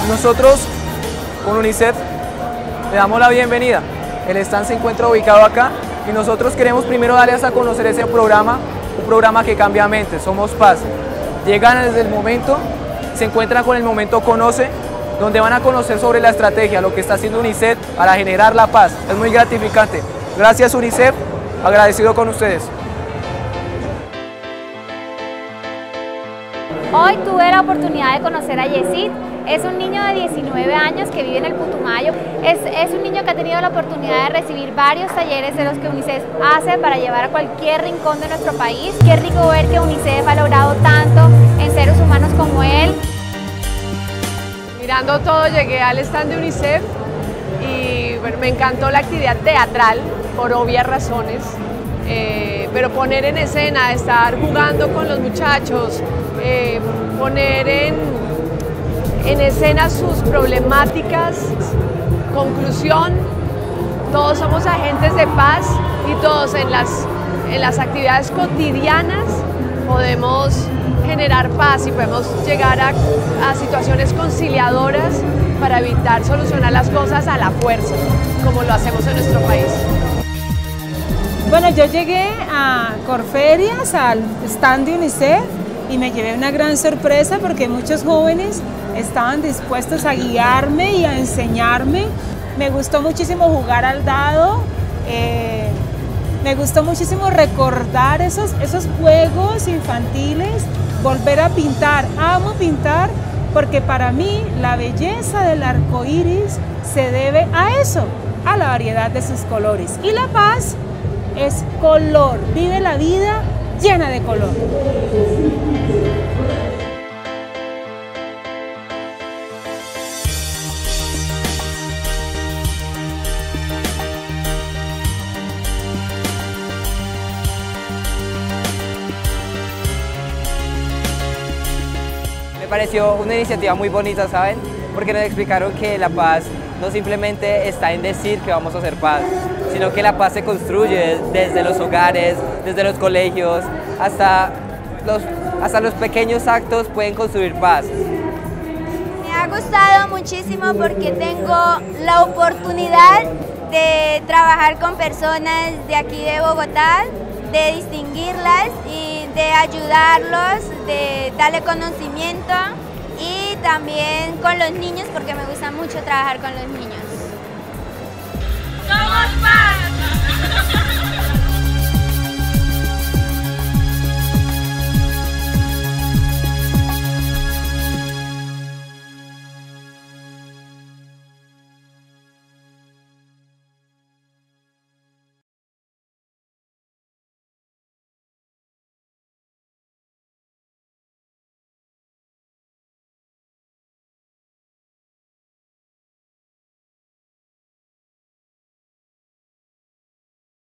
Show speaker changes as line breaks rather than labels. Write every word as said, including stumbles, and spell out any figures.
Nosotros, con UNICEF, le damos la bienvenida. El stand se encuentra ubicado acá y nosotros queremos primero darles a conocer ese programa, un programa que cambia mentes, Somos Paz. Llegan desde el momento, se encuentran con el momento Conoce, donde van a conocer sobre la estrategia, lo que está haciendo UNICEF para generar la paz. Es muy gratificante. Gracias UNICEF, agradecido con ustedes.
Hoy tuve la oportunidad de conocer a Yesid. Es un niño de diecinueve años que vive en el Putumayo. Es, es un niño que ha tenido la oportunidad de recibir varios talleres de los que UNICEF hace para llevar a cualquier rincón de nuestro país. Qué rico ver que UNICEF ha logrado tanto en seres humanos como él.
Mirando todo, llegué al stand de UNICEF y bueno, me encantó la actividad teatral por obvias razones, eh, pero poner en escena, estar jugando con los muchachos, eh, poner en, en escena sus problemáticas. Conclusión, todos somos agentes de paz y todos en las, en las actividades cotidianas podemos generar paz y podemos llegar a, a situaciones conciliadoras para evitar solucionar las cosas a la fuerza, como lo hacemos en nuestro país.
Bueno, yo llegué a Corferias, al stand de UNICEF, y me llevé una gran sorpresa porque muchos jóvenes estaban dispuestos a guiarme y a enseñarme. Me gustó muchísimo jugar al dado, eh, me gustó muchísimo recordar esos, esos juegos infantiles, volver a pintar. Amo pintar porque para mí la belleza del arco iris se debe a eso, a la variedad de sus colores. Y la paz es color, vive la vida llena de color.
Me pareció una iniciativa muy bonita, ¿saben? Porque nos explicaron que la paz no simplemente está en decir que vamos a hacer paz, sino que la paz se construye desde los hogares, desde los colegios, hasta los, hasta los pequeños actos pueden construir paz.
Me ha gustado muchísimo porque tengo la oportunidad de trabajar con personas de aquí de Bogotá, de distinguirlas y de ayudarlos, de darle conocimiento y también con los niños porque me gusta mucho trabajar con los niños.
¡Somos paz!